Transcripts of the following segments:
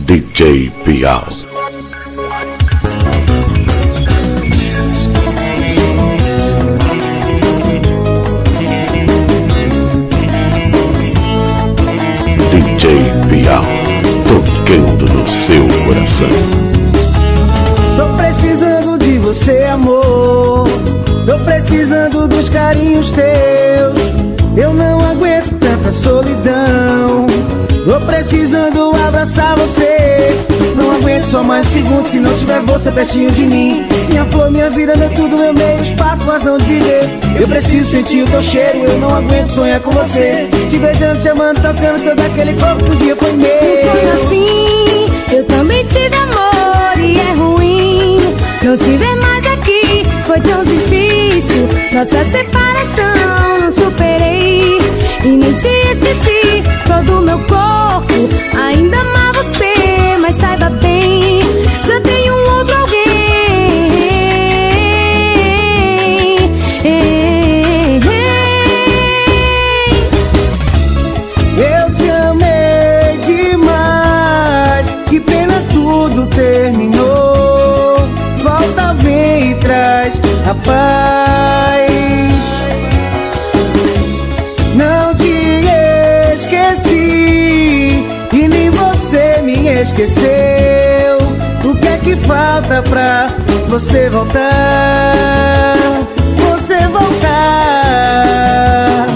DJ Piau. DJ Piau, tocando no seu coração. Tô precisando de você, amor. Tô precisando dos carinhos teus. Eu não aguento tanta solidão. Tô precisando abraçar você. Não aguento só mais um segundo se não tiver você pertinho de mim. Minha flor, minha vida, meu tudo, meu meio, espaço, razão de viver. Eu preciso sentir o teu cheiro, eu não aguento sonhar com você. Te beijando, te amando, tocando todo aquele corpo que um dia foi meu. Um sonho assim, eu também tive amor e é ruim não te ver mais aqui, foi tão difícil. Nossa separação não superei e nem te esqueci. Todo meu corpo ainda ama você, mas saiba bem, já tenho um outro alguém. Eu te amei demais, que pena tudo terminou. Volta, vem e traz a paz. Não te esqueci e nem você me esqueceu. O que é que falta pra você voltar? Você voltar.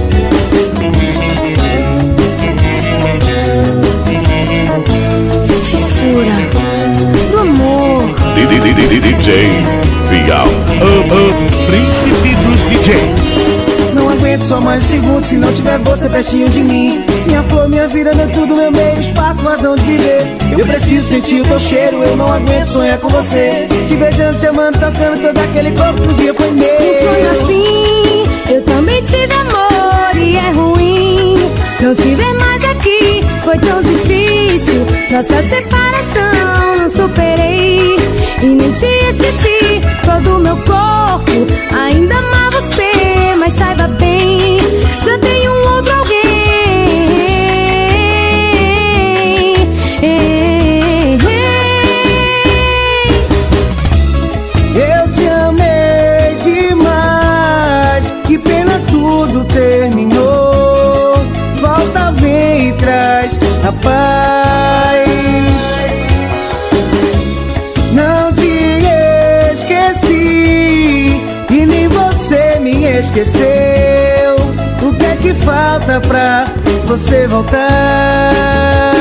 Fissura do amor. DJ Piau, o príncipe dos DJs. Não aguento só mais um segundo se não tiver você pertinho de mim. Minha flor, minha vida, meu tudo, meu meio, espaço, razão de viver. Eu preciso sentir o teu cheiro, eu não aguento sonhar com você. Te beijando, te amando, tocando todo aquele corpo que um dia foi meu. Um sonho assim, eu também tive amor e é ruim não te ver mais aqui, foi tão difícil. Nossa separação não superei e nem te esqueci. Todo meu corpo ainda ama você, mas saiba bem, já tenho um outro alguém. Eu te amei demais, que pena tudo terminou. Volta, vem e traz a paz. Não te esqueci e nem você me esqueceu. O que é que falta pra você voltar?